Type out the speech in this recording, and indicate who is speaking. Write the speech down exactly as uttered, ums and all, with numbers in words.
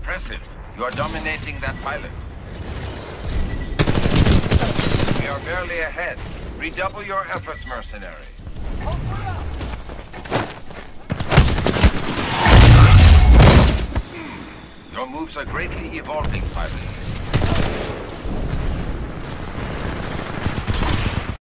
Speaker 1: Impressive. You are dominating that pilot. We are barely ahead. Redouble your efforts, mercenary. Your moves are greatly evolving, pilot.